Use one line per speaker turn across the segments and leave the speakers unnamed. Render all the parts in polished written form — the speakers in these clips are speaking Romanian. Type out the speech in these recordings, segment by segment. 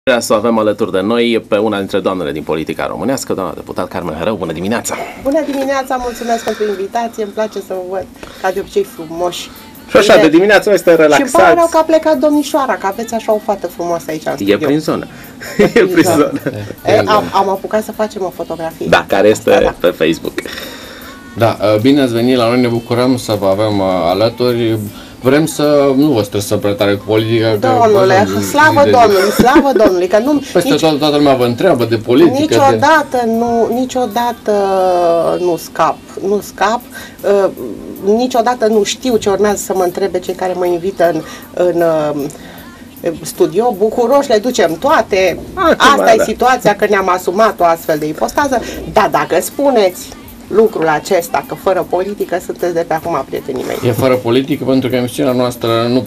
Să o avem alături de noi pe una dintre doamnele din politica românească, doamna deputat Carmen Hereu. Bună dimineața!
Bună dimineața, mulțumesc pentru invitație, îmi place să vă văd ca de obicei frumoși.
Și așa, de dimineață este relaxați.
Și îmi pare rău că a plecat domnișoara, că aveți așa o fată frumoasă aici în studio.
E prin zonă. E prin zonă.
Am apucat să facem o fotografie.
Da, care este pe Facebook.
Da, bine ați venit la noi, ne bucurăm să vă avem alături. Vrem să nu vă stresăm prea tare cu politica.
Domnule, slavă Domnului, că nu...
Peste toată lumea vă întreabă de politică.
Niciodată nu scap, niciodată nu știu ce urmează să mă întrebe cei care mă invită în studio, bucuroși le ducem toate. Asta e situația, că ne-am asumat o astfel de ipostază, dar dacă spuneți lucrul acesta, că fără politică sunteți de pe acum prietenii mei.
E fără politică pentru că emisiunea noastră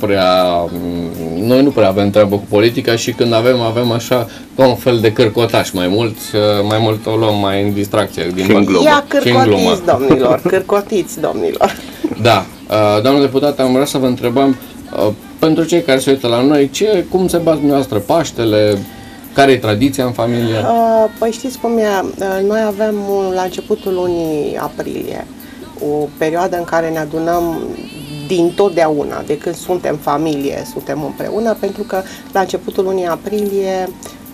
noi nu prea avem treabă cu politica și când avem așa ca un fel de cârcotaș, mai mult o luăm mai în distracție din glumă.
Ia cârcotiți, domnilor, cârcotiți, domnilor.
Da, doamnă deputată, am vrea să vă întrebăm, pentru cei care se uită la noi, cum se baza dumneavoastră Paștele? Care e tradiția în familie?
Păi știți cum e, noi avem la începutul lunii aprilie o perioadă în care ne adunăm dintotdeauna, de când suntem familie, suntem împreună, pentru că la începutul lunii aprilie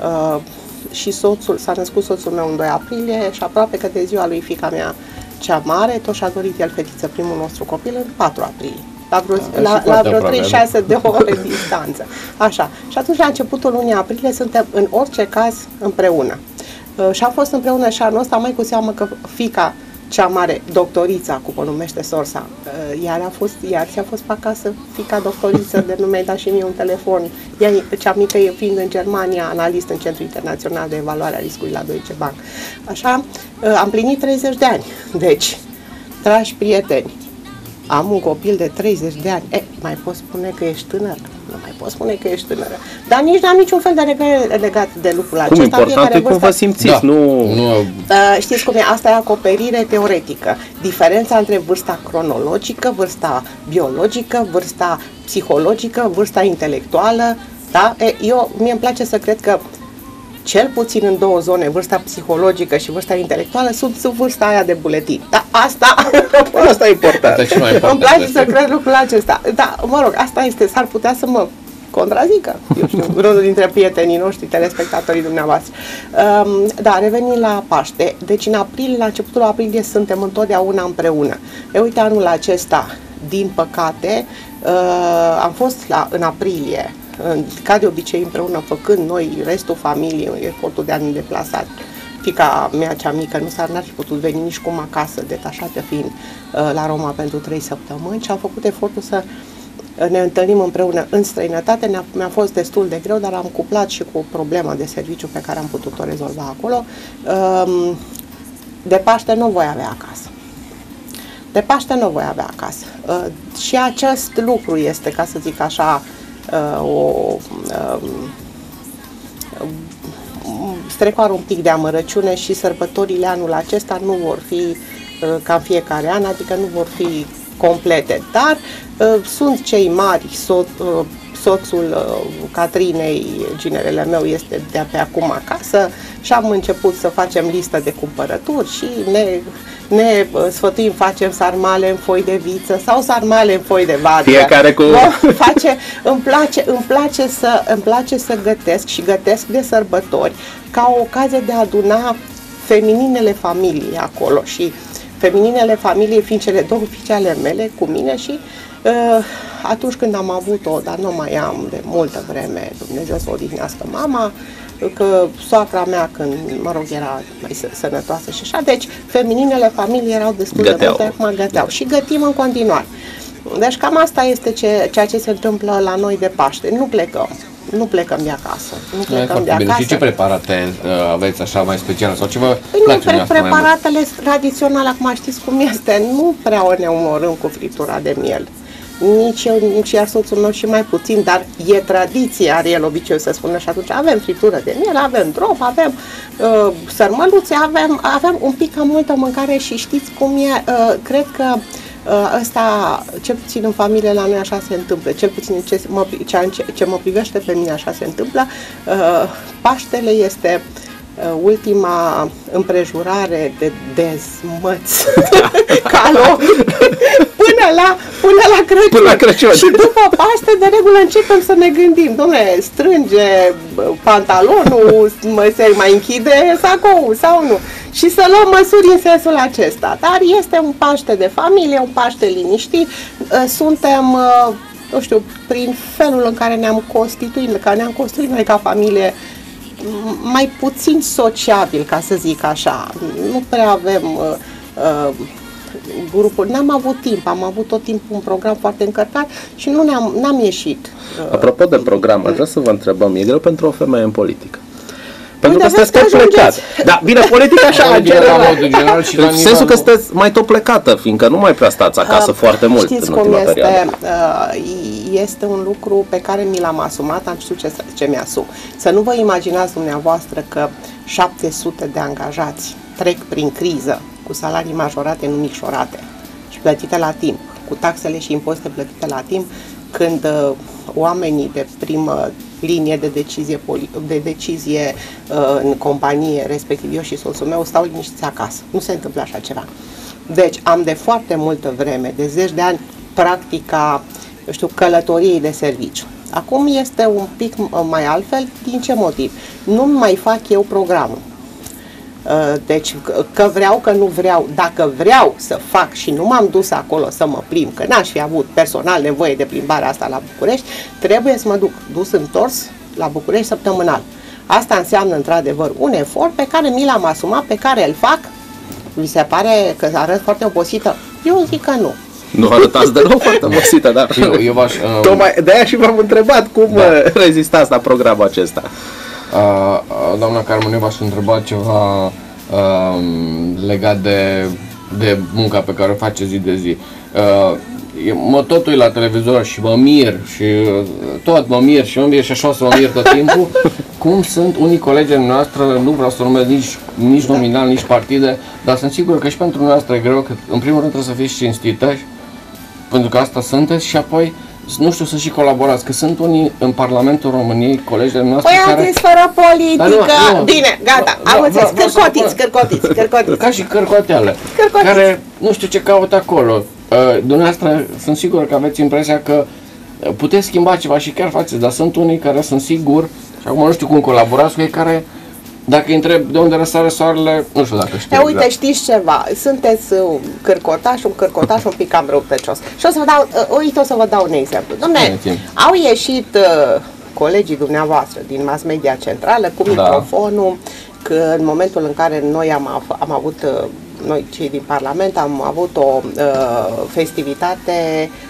și s-a născut soțul meu în 2 aprilie și aproape că de ziua lui fiica mea cea mare, tot și-a dorit el fetiță, primul nostru copil, în 4 aprilie. La vreo 36 de ore distanță. Așa. Și atunci, la începutul lunii aprilie, suntem în orice caz împreună. Și am fost împreună și anul ăsta, mai cu seamă că fiica cea mare, doctorița, cum o numește sorsa, iar ți-a fost pe acasă fiica doctoriță, de nu mi-ai dat și mie un telefon. Ea, cea mică, fiind în Germania, analist în Centrul Internațional de Evaluare a Riscului la Deutsche Bank. Așa, am plinit 30 de ani. Deci, dragi prieteni, am un copil de 30 de ani. Mai pot spune că ești tânără? Nu mai pot spune că ești tânără. Dar nici n-am niciun fel de legat de lucrul acesta.
Important e cum vă simțiți,
da.
nu...
Știți cum e? Asta e acoperire teoretică. Diferența între vârsta cronologică, vârsta biologică, vârsta psihologică, vârsta intelectuală, da? Mie îmi place să cred că cel puțin în 2 zone, vârsta psihologică și vârsta intelectuală, sunt sub vârsta aia de buletin. Da, asta
e important.
Îmi place să cred lucrul acesta. Da, mă rog, asta este, s-ar putea să mă contrazică, eu știu, unul dintre prietenii noștri, telespectatorii dumneavoastră. Da, revenind la Paște. Deci în aprilie, la începutul aprilie, suntem întotdeauna împreună. Uite, anul acesta, din păcate, am fost în aprilie, ca de obicei împreună, făcând noi, restul familiei, efortul de a ne deplasa. Fiica mea cea mică n-ar fi putut veni nici cum acasă, detașată fiind la Roma pentru 3 săptămâni, și am făcut efortul să ne întâlnim împreună în străinătate. Mi-a fost destul de greu, dar am cuplat și cu o problemă de serviciu pe care am putut-o rezolva acolo. De Paște nu voi avea acasă. Și acest lucru este, ca să zic așa, strecoară un pic de amărăciune și sărbătorile anul acesta nu vor fi ca în fiecare an, adică nu vor fi complete, dar sunt cei mari, soțul Catrinei, ginerele meu, este de pe acum acasă și am început să facem listă de cumpărături și ne sfătuim, facem sarmale în foi de viță sau sarmale în foi de varză.
Fiecare cu...
Îmi place să gătesc și gătesc de sărbători ca o ocazie de a aduna femininele familii acolo și femininele familiei fiind cele 2 fiice ale mele cu mine și atunci când am avut-o, dar nu mai am de multă vreme, Dumnezeu să o odihnească mama, că soacra mea când, era mai sănătoasă și așa, deci femininele familii erau destul de multe, acum găteau și gătim în continuare. Deci cam asta este ceea ce se întâmplă la noi de Paște. Nu plecăm de acasă.
Și ce preparate aveți așa mai speciale sau ceva?
Preparatele tradiționale, acum știți cum este, nu prea ne omorâm cu friptura de miel. Nici eu, nici iar soțul meu și mai puțin, dar e tradiție, are el obiceiul să spună, și atunci avem friptură de miel, avem drop, avem sărmăluțe, avem un pic cam multă mâncare și știți cum e, cred că Ăsta, cel puțin în familie la noi așa se întâmplă, cel puțin în ce mă privește pe mine așa se întâmplă. Paștele este ultima împrejurare de dezmăț până la Crăciun.
Până la Crăciun.
Și după Paște, de regulă, începem să ne gândim, dom'le, strânge pantalonul, se mai închide sacoul sau nu. Și să luăm măsuri în sensul acesta. Dar este un Paște de familie, un Paște liniștit. Suntem, nu știu, prin felul în care ne-am constituit noi ca familie, mai puțin sociabil, ca să zic așa. Nu prea avem grupuri. N-am avut timp, am avut tot timpul un program foarte încărcat și n-am ieșit.
Apropo de program, aș vrea să vă întrebăm, e greu pentru o femeie în politică? Pentru că
Uite,
sunteți tot plecat. Da, bine, politica așa, în general. În sensul că sunteți mai tot plecată, fiindcă nu mai prea stați acasă foarte mult.
Știți
în
cum
ultima perioadă.
este un lucru pe care mi l-am asumat, am știut ce mi-asum. Să nu vă imaginați dumneavoastră că 700 de angajați trec prin criză cu salarii majorate, nu micșorate și plătite la timp, cu taxele și impozite plătite la timp, când oamenii de primă linie de decizie în companie, respectiv eu și soțul meu, stau liniștiți acasă. Nu se întâmplă așa ceva. Deci am de foarte multă vreme, de zeci de ani, practica, eu știu, călătoriei de serviciu. Acum este un pic mai altfel. Din ce motiv? Nu mai fac eu programul. Deci, că vreau, că nu vreau, dacă vreau să fac și nu m-am dus acolo să mă plimb, că n-aș fi avut personal nevoie de plimbarea asta la București, trebuie să mă duc dus întors la București săptămânal. Asta înseamnă într-adevăr un efort pe care mi l-am asumat, pe care îl fac. Vi se pare că arăt foarte obosită? Eu zic că nu.
Nu arătați deloc foarte obosită, dar tocmai de-aia și v-am întrebat cum rezistați la programul acesta.
Doamna Carmen, eu v-aș întreba ceva legat de munca pe care o face zi de zi. Mă tot uit la televizor și mă mir și și așa o să mă mir tot timpul cum sunt unii colegi noastre, nu vreau să numesc nici nominal, nici partide, dar sunt sigur că și pentru noastră e greu, că în primul rând trebuie să fiți cinstită, pentru că asta sunteți, și apoi nu știu, să și colaborați, că sunt unii în Parlamentul României, colegii noastre care...
Păi fără politică! Bine, gata, am înțeles, cârcotiți.
Ca și cârcoteală, care nu știu ce caută acolo. Dumneavoastră sunt sigur că aveți impresia că puteți schimba ceva și chiar faceți, dar sunt unii care sunt sigur, și acum nu știu cum colaborați cu ei, care, dacă îi întreb de unde răsare soarele, nu știu dacă știu.
Uite, exact. Știți ceva, sunteți un cârcotaș un pic cam răutăcios. Și o să vă dau un exemplu. Dom'le, au ieșit colegii dumneavoastră din mass media centrală cu microfonul, că în momentul în care noi am avut, noi cei din Parlament, am avut o festivitate,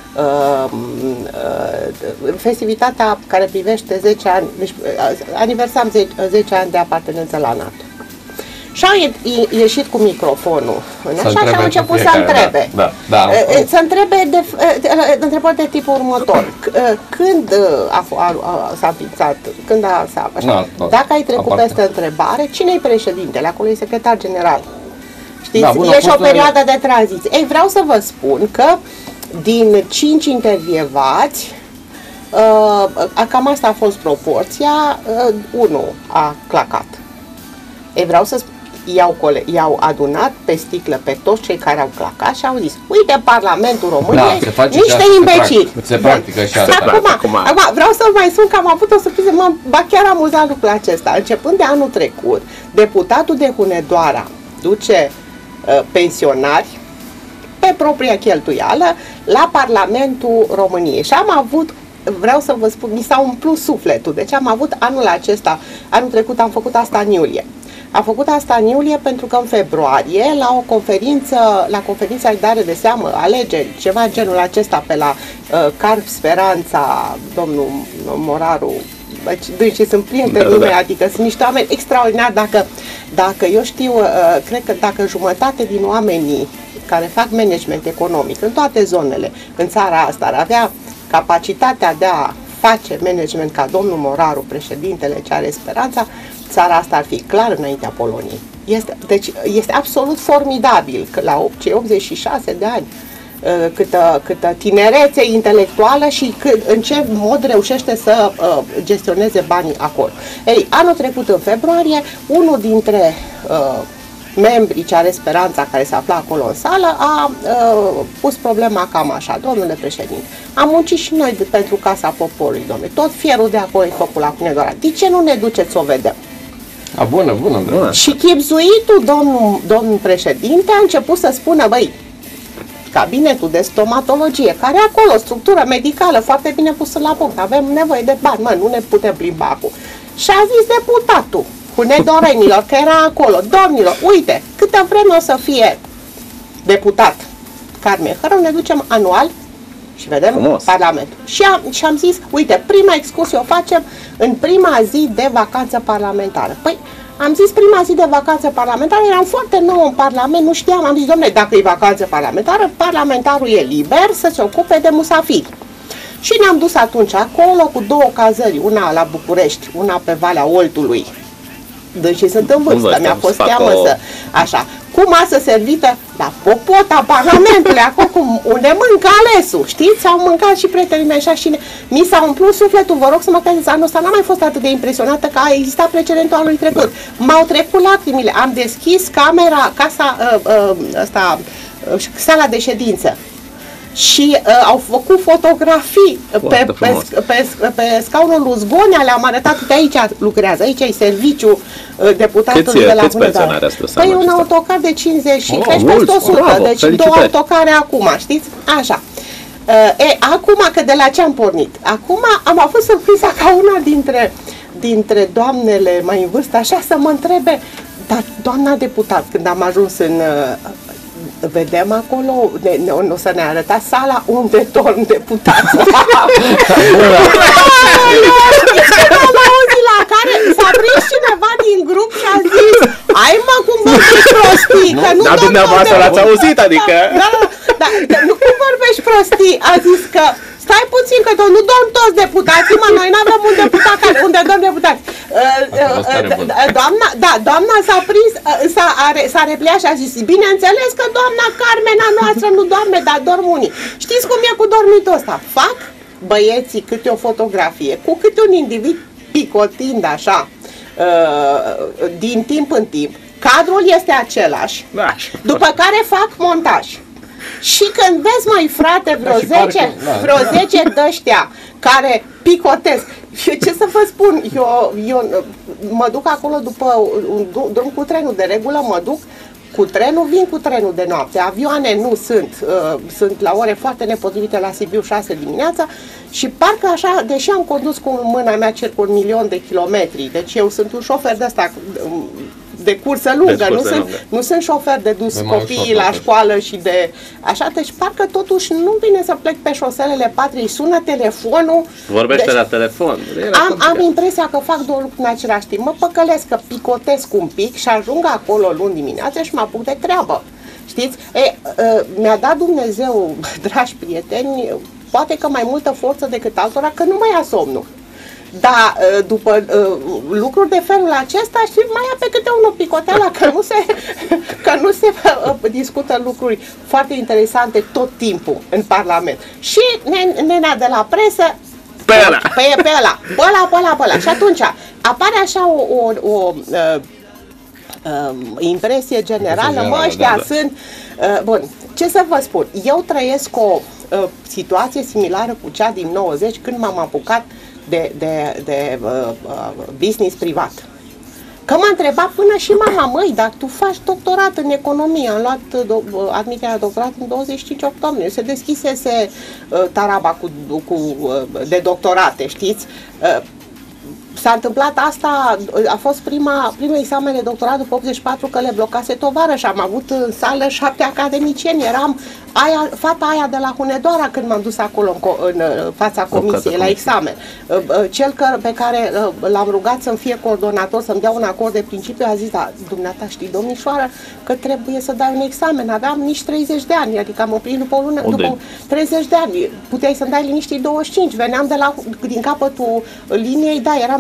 festivitatea care privește 10 ani, deci aniversam 10 ani de apartenență la NATO. Și au ieșit cu microfonul așa și au început să întrebe. Să întrebe întrebări de tipul următor. Când s-a înființat, dacă ai trecut peste întrebare, cine-i președintele? Acolo e secretar general. Știți? E și o perioadă de tranziție. Ei, vreau să vă spun că din 5 intervievați, cam asta a fost proporția, 1 a clacat. Ei, vreau să spun, i-au adunat pe sticlă pe toți cei care au clacat și au zis: uite, Parlamentul României, niște imbecili.
Se practică și asta.
Acum, vreau să mai spun că am avut o surpriză, ba chiar amuzat lucrul acesta. Începând de anul trecut, deputatul de Hunedoara duce pensionari pe propria cheltuială la Parlamentul României. Și am avut, vreau să vă spun, mi s-a umplut sufletul. Deci am avut anul trecut am făcut asta în iulie. Am făcut asta în iulie pentru că în februarie, la conferința de dare de seamă, alegeri, ceva genul acesta pe la Carp Speranța, domnul Moraru, deci sunt prietenii mei, adică sunt niște oameni extraordinari. Dacă eu știu, cred că dacă jumătate din oamenii care fac management economic în toate zonele, în țara asta, ar avea capacitatea de a face management ca domnul Moraru, președintele ce are Speranța, țara asta ar fi clar înaintea Poloniei. Deci este absolut formidabil că la cei 86 de ani câtă tinerețe intelectuală și în ce mod reușește să gestioneze banii acolo. Ei, anul trecut, în februarie, unul dintre membrii ce are Speranța, care se afla acolo în sală, a pus problema cam așa: domnule președinte, am muncit și noi pentru Casa Poporului, domnule, tot fierul de acolo e făcut la Hunedoara, de ce nu ne duceți să o vedem?
Bună.
Și chibzuitul domnul președinte a început să spună: băi, cabinetul de stomatologie, care e acolo, structură medicală foarte bine pusă la punct, avem nevoie de bani, nu ne putem plimba acum. Și a zis deputatul hunedorenilor, că era acolo: domnilor, uite, câtă vreme o să fie deputat Carmen Hărău, ne ducem anual și vedem
frumos
Parlamentul. Și am zis: uite, prima excursie o facem în prima zi de vacanță parlamentară. Păi, am zis prima zi de vacanță parlamentară, eram foarte nou în Parlament, nu știam, am zis: dom'le, dacă e vacanță parlamentară, parlamentarul e liber să se ocupe de musafiri. Și ne-am dus atunci acolo cu două cazări, una la București, una pe Valea Oltului. Deci sunt în vârstă, mi-a fost teamă să... Așa, cu masă servită la popota Parlamentului, acolo unde mâncă alesul, știți? Au mâncat și prietenii mei așa și mi s-a umplut sufletul, vă rog să mă credeți, anul ăsta n-am mai fost atât de impresionată că a existat precedentul anului trecut. M-au trecut lacrimile, am deschis camera, sala de ședință. Și au făcut fotografii pe scaunul lui Zgonea, le-am arătat că aici lucrează, aici e serviciul deputatului de la Hunedoara. Păi un autocar de 50 și crezi peste 100, deci două autocare acum, știți? Așa. Acum că de la ce am pornit? Acum am fost surprinsă ca una dintre doamnele mai în vârstă așa să mă întrebe: dar doamna deputat, când am ajuns în... vedem acolo, o să ne arătați sala unde dorm deputații. La care s-a prins cineva din grup și a zis: ai mă, cum vorbești prostii, că nu.
Dar dumneavoastră l-ați auzit, adică...
Da, nu cum vorbești prostii, a zis că stai puțin, că nu dorm toți deputații, mă, noi n-avem un deputat unde dorm deputați. Doamna s-a prins, s-a repliat și a zis: bineînțeles că doamna Carmena noastră nu doarme, dar dorm unii. Știți cum e cu dormitul ăsta? Fac băieții câte o fotografie cu câte un individ picotind așa, din timp în timp. Cadrul este același, după care fac montaj. Și când vezi, măi frate, vreo 10 de-ăștia care picotesc, ce să vă spun, eu mă duc acolo după un drum cu trenul, de regulă mă duc cu trenul, vin cu trenul de noapte, avioane nu sunt, sunt la ore foarte nepotrivite la Sibiu 6 dimineața și parcă așa, deși am condus cu mâna mea circa 1.000.000 de kilometri, deci eu sunt un șofer de ăsta de cursă lungă, nu sunt șofer de dus copiii la școală și de așa, deci parcă totuși nu vine să plec pe șoselele patriei, sună telefonul.
Vorbește
deci,
la telefon.
Am impresia că fac două lucruri în același timp. Mă păcălesc că picotesc un pic și ajung acolo luni dimineața și mă apuc de treabă. Știți? Mi-a dat Dumnezeu, dragi prieteni, poate că mai multă forță decât altora, că nu mai ia somnul. Dar după lucruri de felul acesta, știi, mai ia pe câte unul picoteala, că nu se discută lucruri foarte interesante tot timpul în Parlament. Și nenea de la presă,
pe
ăla. Și atunci apare așa o impresie generală, mă, ăștia sunt... Bun, ce să vă spun, eu trăiesc o situație similară cu cea din 90, când m-am apucat de business privat. Că m-a întrebat până și mama: măi, dar tu faci doctorat în economie. Am luat admiterea doctorat în 25 octombrie. Se deschisese taraba de doctorate, știți? S-a întâmplat asta, a fost primul examen de doctorat după 84, că le blocase tovarăși. Am avut în sală 7 academicieni, eram fata aia de la Hunedoara când m-am dus acolo în fața comisiei la examen. Cel pe care l-am rugat să-mi fie coordonator, să-mi dea un acord de principiu, a zis: da, dumneata știi, domnișoară, că trebuie să dai un examen. Aveam nici 30 de ani, adică am oprit după o lună, după 30 de ani. Puteai să-mi dai liniștii 25, veneam din capătul liniei, da, eram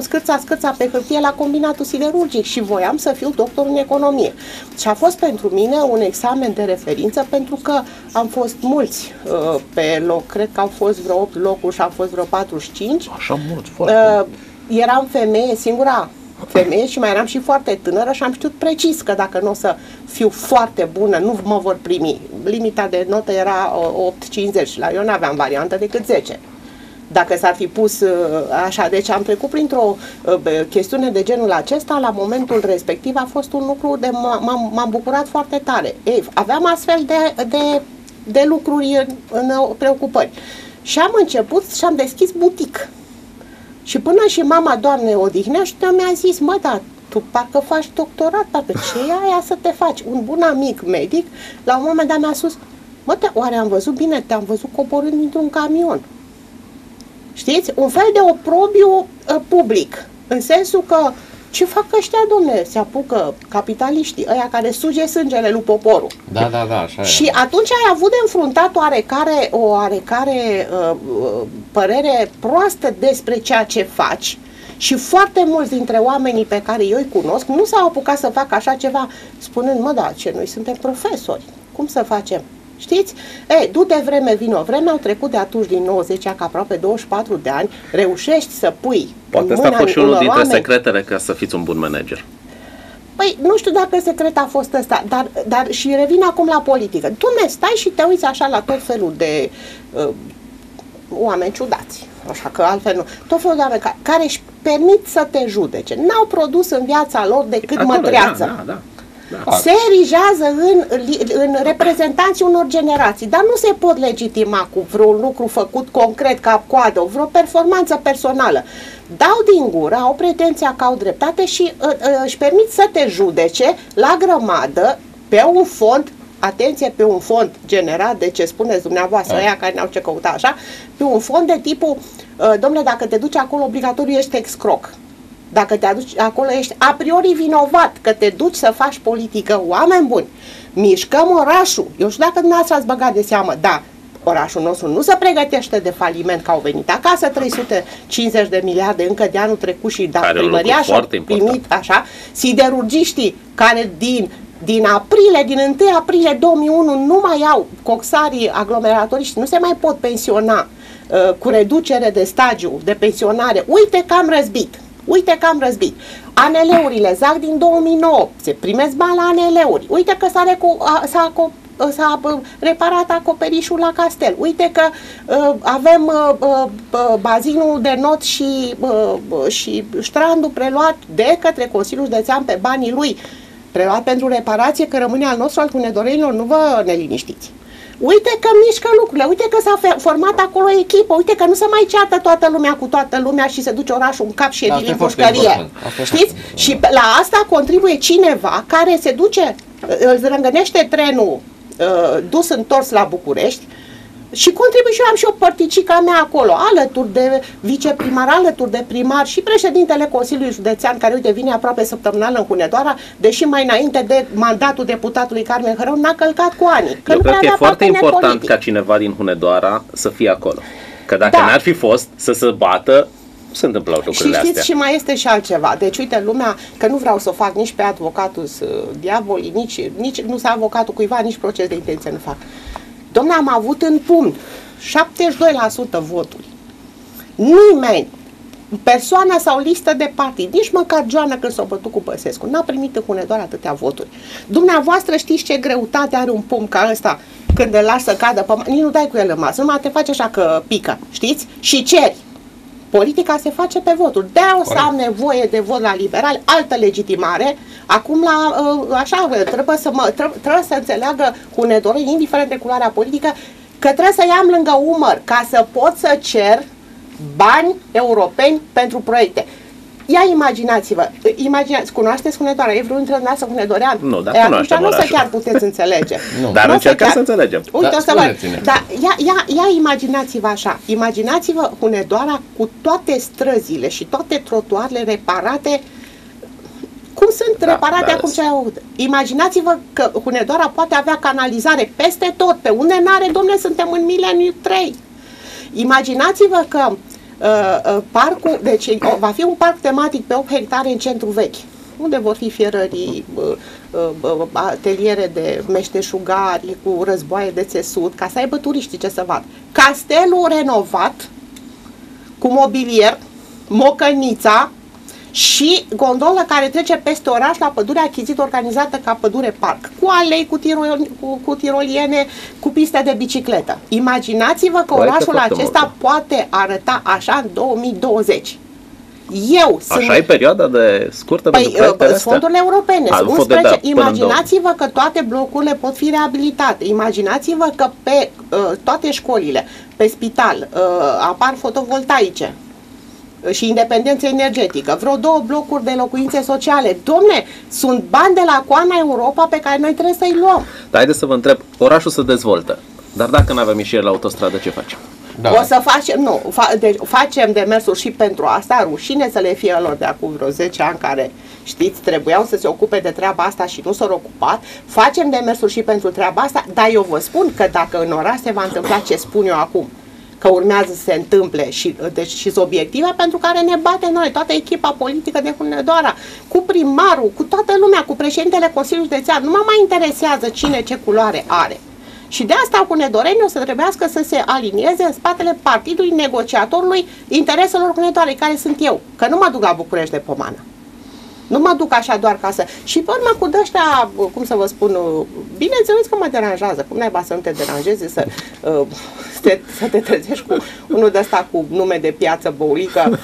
scârța pe hârtie la combinatul siderurgic și voiam să fiu doctor în economie. Și a fost pentru mine un examen de referință pentru că am fost mulți pe loc, cred că au fost vreo 8 locuri și am fost vreo 45.
Așa mulți, foarte.
Eram femeie, singura femeie și mai eram și foarte tânără și am știut precis că dacă nu o să fiu foarte bună, nu mă vor primi. Limita de notă era 8,50 la eu n-aveam variantă decât 10. Dacă s-ar fi pus așa, deci am trecut printr-o chestiune de genul acesta, la momentul respectiv a fost un lucru de m-am bucurat foarte tare. Ei, aveam astfel de lucruri în preocupări. Și am început și am deschis butic. Și până și mama, Doamne odihnește, mi-a zis, mă, da, tu parcă faci doctorat, parcă ce e aia să te faci? Un bun amic medic, la un moment dat mi-a spus, mă, oare am văzut bine? Te-am văzut coborând dintr-un camion. Știți? Un fel de oprobiu public, în sensul că ce fac ăștia, domne? Se apucă capitaliștii, ăia care suge sângele lui poporul.
Da, așa
și e. Atunci ai avut de înfruntat o oarecare părere proastă despre ceea ce faci și foarte mulți dintre oamenii pe care eu îi cunosc nu s-au apucat să facă așa ceva, spunând, mă, da, ce noi suntem profesori, cum să facem? Știți? Ei, du-te vreme, vino vreme, au trecut de atunci din 90, ca aproape 24 de ani, reușești să pui
poate asta a fost și unul dintre secretele ca să fiți un bun manager.
Păi, nu știu dacă secret a fost ăsta, dar și revin acum la politică. Tu ne stai și te uiți așa la tot felul de oameni ciudați, așa că altfel nu. Tot felul de oameni care își permit să te judece. N-au produs în viața lor decât mătreață.
Da.
Se erigează în reprezentanții unor generații, dar nu se pot legitima cu vreun lucru făcut concret, cap-coadă, vreo performanță personală. Dau din gură, au pretenția că au dreptate și își permit să te judece la grămadă pe un fond, atenție, pe un fond generat de ce spuneți dumneavoastră, aia care n-au ce căuta așa, pe un fond de tipul, domnule, dacă te duci acolo, obligatoriu ești excroc. Dacă te aduci acolo, ești a priori vinovat că te duci să faci politică. Oameni buni, mișcăm orașul. Eu știu dacă dumneavoastră ați băgat de seamă, da, orașul nostru nu se pregătește de faliment, că au venit acasă 350 de miliarde încă de anul trecut și primăria și-a primit așa, siderurgiștii care din aprilie, din 1 aprilie 2001 nu mai au coxarii aglomeratoriști, nu se mai pot pensiona cu reducere de stagiu de pensionare. Uite că am răzbit. ANL-urile, ZAC din 2009, se primesc bani la ANL-uri. Uite că s-a reparat acoperișul la Castel. Uite că avem bazinul de not și strandul preluat de către Consiliul Județean pe banii lui, preluat pentru reparație, că rămâne al nostru, al hunedorenilor, nu vă neliniștiți. Uite că mișcă lucrurile, uite că s-a format acolo echipă, uite că nu se mai ceartă toată lumea cu toată lumea și se duce orașul în cap și e din pușcărie. Știți? Și la asta contribuie cineva care se duce, îl zrângănește trenul dus întors la București și contribui și eu am și o părticica mea acolo, alături de viceprimar, alături de primar și președintele Consiliului Județean, care, uite, vine aproape săptămânal în Hunedoara, deși mai înainte de mandatul deputatului Carmen Hărău n-a călcat cu ani.
Eu cred că e foarte important ca cineva din Hunedoara să fie acolo. Că dacă n-ar fi fost să se bată, nu se întâmplă lucrurile astea.
Și știți, și mai este și altceva. Deci, uite, lumea, că nu vreau să o fac nici pe avocatul diavolii, nici nu sunt avocatul cuiva, nici proces de intenție nu fac. Dom'le, am avut în pumn 72% voturi. Nimeni, persoană sau listă de partid, nici măcar Joana când s-a bătut cu Băsescu, n-a primit în Hunedoara atâtea voturi. Dumneavoastră știți ce greutate are un pumn ca ăsta când îl lași să cadă pe nici nu dai cu el în masă, numai te face așa că pică, știți? Și ceri. Politica se face pe voturi. De-aia o să am nevoie de vot la liberali, altă legitimare. Acum, trebuie să înțeleagă hunedorii, indiferent de culoarea politică, că trebuie să iau lângă umăr ca să pot să cer bani europeni pentru proiecte. Ia imaginați-vă, cunoașteți Hunedoara? E vreunul dintre dumneavoastră hunedorean?
Nu, dar cunoaștem
orașul. Nu o să chiar puteți înțelege.
Dar încercăm să înțelegem.
Uite, dar ia imaginați-vă așa, imaginați-vă Hunedoara cu toate străzile și toate trotuarele reparate, cum sunt reparate acum ce ai avut. Imaginați-vă că Hunedoara poate avea canalizare peste tot, pe unde n-are, domnule, suntem în mileniu 3. Imaginați-vă că Parcul, deci va fi un parc tematic pe 8 hectare în centru vechi, unde vor fi fierării, ateliere de meșteșugari cu războaie de țesut, ca să aibă turiștii ce să vadă. Castelul renovat cu mobilier, mocănița și gondolă care trece peste oraș la pădure achizită organizată ca pădure parc, cu alei, cu tiroliene, cu piste de bicicletă. Imaginați-vă că orașul acesta poate arăta așa în 2020.
Așa e perioada de scurtă pentru proiectele astea?
Fondurile europene. Imaginați-vă că toate blocurile pot fi reabilitate. Imaginați-vă că pe toate școlile, pe spital, apar fotovoltaice și independență energetică, vreo 2 blocuri de locuințe sociale. Domne, sunt bani de la Coana Europa pe care noi trebuie să-i luăm.
Dar haideți să vă întreb, orașul se dezvoltă, dar dacă nu avem ieșire la autostradă, ce facem?
Da. O să facem, facem demersuri și pentru asta, rușine să le fie lor de acum vreo 10 ani care, știți, trebuiau să se ocupe de treaba asta și nu s-au ocupat. Facem demersuri și pentru treaba asta, dar eu vă spun că dacă în oraș se va întâmpla ce spun eu acum, că urmează să se întâmple și deci și obiective pentru care ne bate noi, toată echipa politică de Hunedoara, cu primarul, cu toată lumea, cu președintele Consiliului Județean, nu mă mai interesează cine ce culoare are. Și de asta Hunedorenii o să trebuiască să se alinieze în spatele partidului negociatorului intereselor Hunedoarei, care sunt eu, că nu mă duc la București de pomană. Nu mă duc așa doar ca să... Și pe urmă cu de-ăștia, cum să vă spun, bineînțeles că mă deranjează, cum naiba să nu te deranjeze, să te trezești cu unul de ăsta cu nume de piață băulică,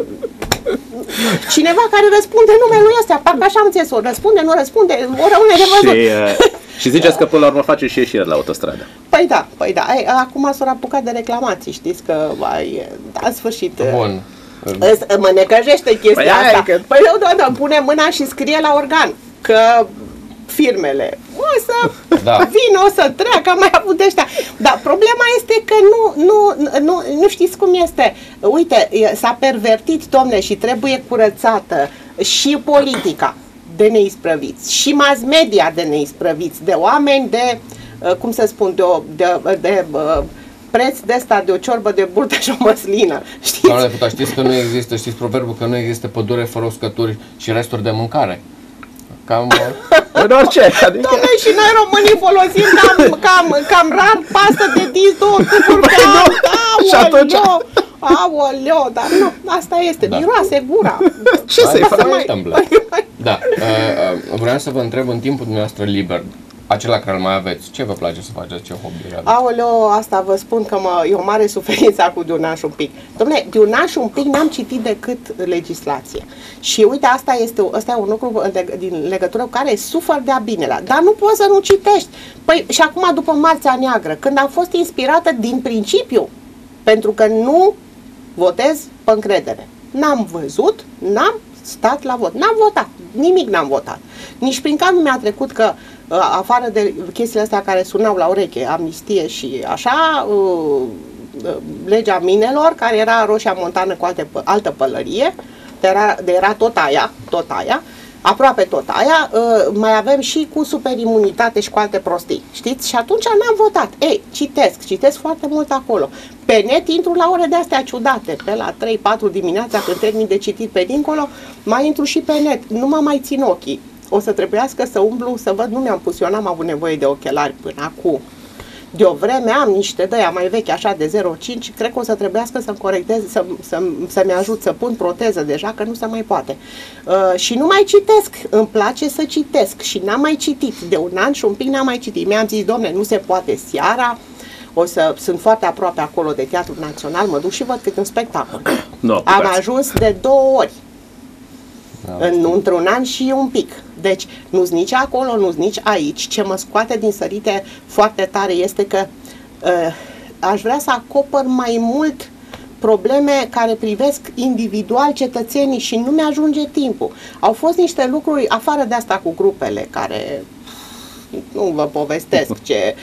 cineva care răspunde numele lui ăsta, parcă așa am înțeles, răspunde, nu răspunde, o rămâne de văzut.
Și ziceți că până la urmă face și ieșire la autostradă.
Păi da. Acum s-au apucat de reclamații, știți că în sfârșit... Bun. Mă necăjește chestia asta. Păi eu, pune mâna și scrie la organ că firmele o să vină, o să treacă, am mai avut de ăștia. Dar problema este că nu știți cum este. Uite, s-a pervertit, domne, și trebuie curățată și politica de neisprăviți, și mass media de neisprăviți, de oameni de, cum să spun, de preț de ăsta de o ciorbă de burtă și o măslină. Știți?
Doamne deputat, știți că nu există, știți proverbul că nu există pădure fără uscături și resturi de mâncare? Cam...
în orice.
Adică... Doamne, și noi românii folosim cam rar pastă de dinți, 2 tuburi pe an. Aoleo, dar nu, asta este, miroase gura.
Ce să-i facă?
Da, vreau să vă întreb în timpul dumneavoastră liber, acela care îl mai aveți, ce vă place să faceți, ce hobby aveți?
Aoleo, asta vă spun că e o mare suferință cu Diunaș un pic. Dom'le, Diunaș un pic n-am citit decât legislație. Și uite, asta e un lucru din legătură cu care sufăr de-a binelea. Dar nu poți să nu citești. Păi, și acum după Marțea Neagră, când am fost inspirată din principiu, pentru că nu votez pe încredere. N-am văzut, n-am stat la vot. N-am votat. Nimic n-am votat. Nici prin cap nu mi-a trecut că, afară de chestiile astea care sunau la ureche, amnistie și așa, legea minelor, care era roșia montană cu altă pălărie, era tot aia, aproape tot aia, mai avem și cu superimunitate și cu alte prostii, știți? Și atunci n-am votat. Ei, citesc foarte mult acolo. Pe net intru la ore de-astea ciudate, pe la 3-4 dimineața, când termin de citit pe dincolo, mai intru și pe net, nu mă mai țin ochii. O să trebuiască să umblu, să văd, nu mi-am pus, eu n-am avut nevoie de ochelari până acum. De o vreme am niște de aia mai vechi, așa de 0,5, cred că o să trebuiască să-mi corectez, să-mi ajut să pun proteză deja, că nu se mai poate. Și nu mai citesc, îmi place să citesc și n-am mai citit, de un an și un pic n-am mai citit. Mi-am zis, domne, nu se poate seara, sunt foarte aproape acolo de Teatrul Național, mă duc și văd cât un spectacol. Am ajuns de 2 ori. Într-un an și un pic. Deci, nu-s nici acolo, nu-s nici aici. Ce mă scoate din sărite foarte tare este că aș vrea să acopăr mai mult probleme care privesc individual cetățenii și nu mi-ajunge timpul. Au fost niște lucruri, afară de asta cu grupele, care Nu vă povestesc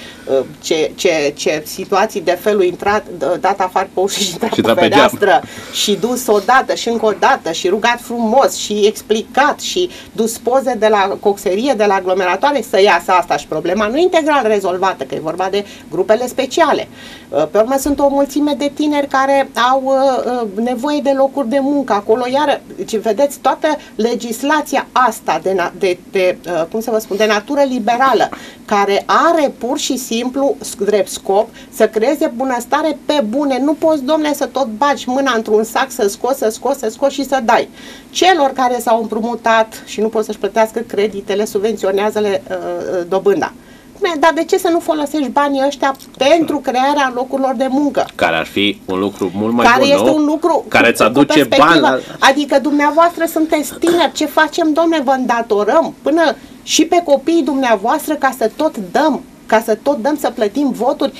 ce situații de felul intrat, dat afară pe ușă și intrat pe fereastră și dus odată și încă o dată și rugat frumos și explicat și dus poze de la coxerie, de la aglomeratoare să iasă asta și problema nu integral rezolvată, că e vorba de grupele speciale. Pe urmă sunt o mulțime de tineri care au nevoie de locuri de muncă acolo, iar vedeți toată legislația asta cum să vă spun, de natură liberală, care are pur și simplu drept scop să creeze bunăstare pe bune. Nu poți, domnule, să tot bagi mâna într-un sac, să scoți și să dai. Celor care s-au împrumutat și nu pot să-și plătească creditele, subvenționează-le dobânda. Dar de ce să nu folosești banii ăștia pentru crearea locurilor de muncă?
Care ar fi un lucru mult mai
care
bun,
este
nu?
un lucru
care îți aduce bani.
Adică dumneavoastră sunteți tineri, ce facem, domne, vă îndatorăm până și pe copiii dumneavoastră ca să tot dăm, să plătim voturi,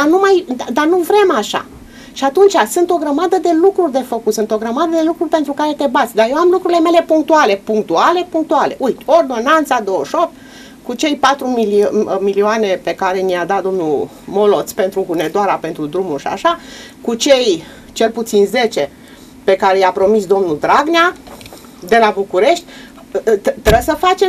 dar nu vrem așa. Și atunci sunt o grămadă de lucruri de făcut, sunt o grămadă de lucruri pentru care te bați, dar eu am lucrurile mele punctuale. Uite, ordonanța 28, cu cei 4 milioane pe care ni-a dat domnul Moloț pentru Hunedoara, pentru drumul și așa, cu cei cel puțin 10 pe care i-a promis domnul Dragnea de la București, trebuie să facem,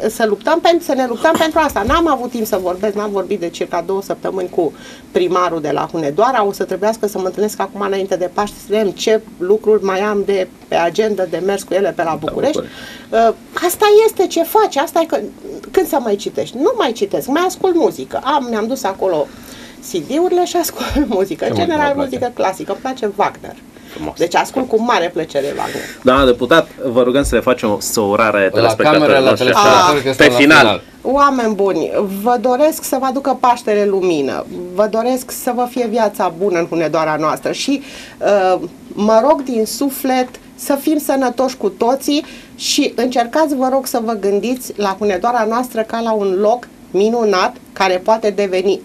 să ne luptăm pentru asta. N-am avut timp să vorbesc, n-am vorbit de circa 2 săptămâni cu primarul de la Hunedoara, o să trebuiască să mă întâlnesc acum înainte de Paște, să vedem ce lucruri mai am de pe agenda de mers cu ele pe la București. Asta este ce faci, asta e că când să mai citești? Nu mai citesc, mai ascult muzică. Mi-am dus acolo CD-urile și ascult muzică, în general muzică clasică, îmi place Wagner. Deci ascult cu mare plăcere Wagner.
Doamna deputat, vă rugăm să le facem o săurare telespectatorilor noștri
pe final.
Oameni buni, vă doresc să vă aducă Paștele lumină, vă doresc să vă fie viața bună în Hunedoara noastră și mă rog din suflet să fim sănătoși cu toții și încercați, vă rog, să vă gândiți la Hunedoara noastră ca la un loc minunat care poate deveni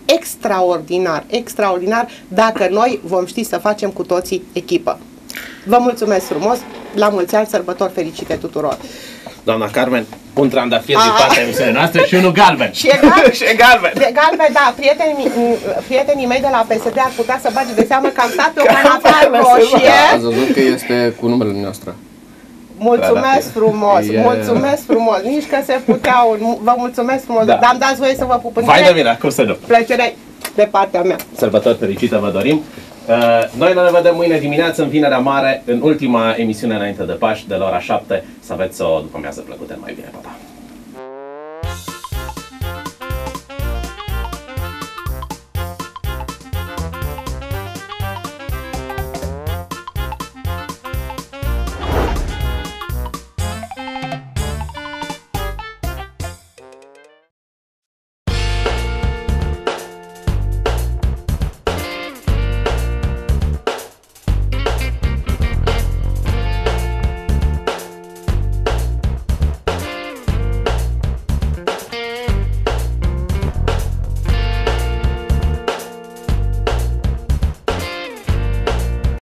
extraordinar dacă noi vom ști să facem cu toții echipă. Vă mulțumesc frumos, la mulți ani, sărbători fericite tuturor!
Doamna Carmen, un trandafir din partea emisiunii noastre și unul galben.
Și e galben. De galben, da, prietenii mei de la PSD ar putea să bage de seamă că am stat pe o canapea roșie.
Ați văzut că este cu numele noastră.
Mulțumesc frumos, mulțumesc frumos, nici că se puteau, vă mulțumesc frumos, dar am dat voie să vă pup în
Vai de mine, cum să nu?
Plăcere de partea mea.
Sărbători fericite vă dorim. Noi ne vedem mâine dimineață în Vinerea Mare, în ultima emisiune înainte de Paști, de la ora 7. Să aveți o după-amiază plăcută, mai bine, pa, pa!